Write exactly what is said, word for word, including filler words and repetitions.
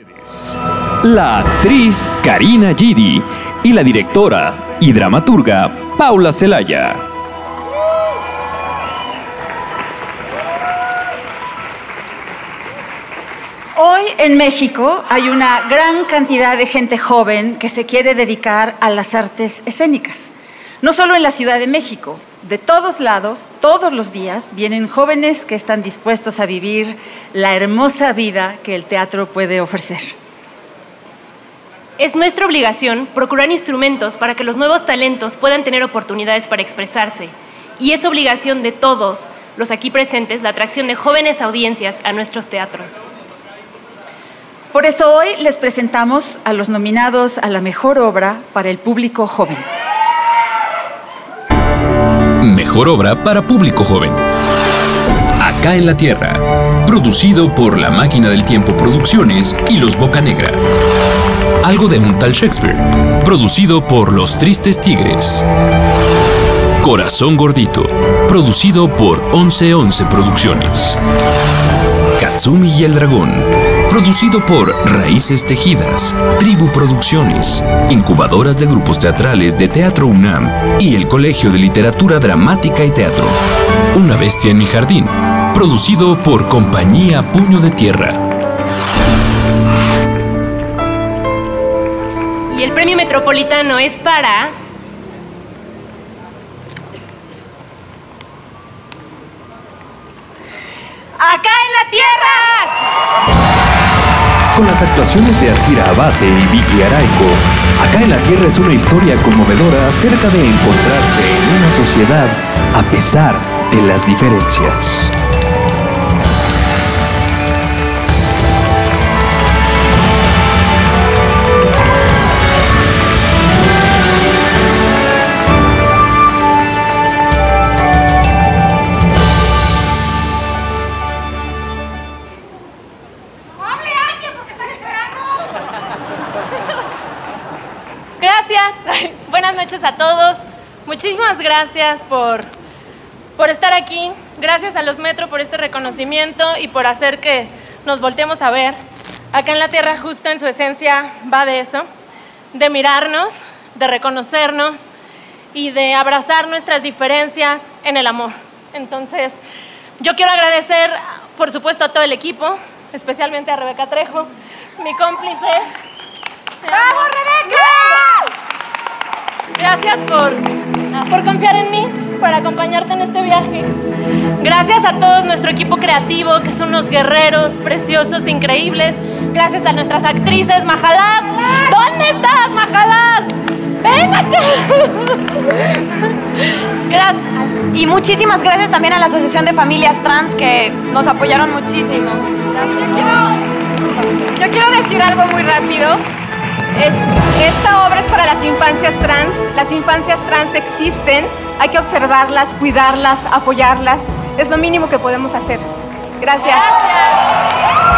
La actriz Karina Gidi y la directora y dramaturga Paula Celaya. Hoy en México hay una gran cantidad de gente joven que se quiere dedicar a las artes escénicas. No solo en la Ciudad de México, de todos lados, todos los días, vienen jóvenes que están dispuestos a vivir la hermosa vida que el teatro puede ofrecer. Es nuestra obligación procurar instrumentos para que los nuevos talentos puedan tener oportunidades para expresarse. Y es obligación de todos los aquí presentes la atracción de jóvenes audiencias a nuestros teatros. Por eso hoy les presentamos a los nominados a la mejor obra para el público joven. Mejor obra para público joven. Acá en la Tierra. Producido por La Máquina del Tiempo Producciones y Los Bocanegra. Algo de un tal Shakespeare. Producido por Los Tristes Tigres. Corazón Gordito. Producido por once once Producciones. Katsumi y el Dragón. Producido por Raíces Tejidas, Tribu Producciones, Incubadoras de Grupos Teatrales de Teatro UNAM y el Colegio de Literatura Dramática y Teatro. Una bestia en mi jardín. Producido por Compañía Puño de Tierra. Y el premio metropolitano es para... ¡Acá en la Tierra! Con las actuaciones de Asira Abate y Vicky Araico, Acá en la Tierra es una historia conmovedora acerca de encontrarse en una sociedad a pesar de las diferencias. Gracias, buenas noches a todos. Muchísimas gracias por, por estar aquí. Gracias a los Metro por este reconocimiento y por hacer que nos volteemos a ver. Acá en la Tierra, justo en su esencia, va de eso, de mirarnos, de reconocernos y de abrazar nuestras diferencias en el amor. Entonces, yo quiero agradecer, por supuesto, a todo el equipo, especialmente a Rebeca Trejo, mi cómplice. ¡Bravo, Rebeca! Gracias por, por confiar en mí, por acompañarte en este viaje. Gracias a todo nuestro equipo creativo, que son unos guerreros preciosos, increíbles. Gracias a nuestras actrices, Majalab. ¿Dónde estás, Majalab? ¡Ven acá! Gracias. Y muchísimas gracias también a la Asociación de Familias Trans, que nos apoyaron muchísimo. Yo quiero, yo quiero decir algo muy rápido. Es, esta obra es para las infancias trans. Las infancias trans existen, hay que observarlas, cuidarlas, apoyarlas. Es lo mínimo que podemos hacer. Gracias. Gracias.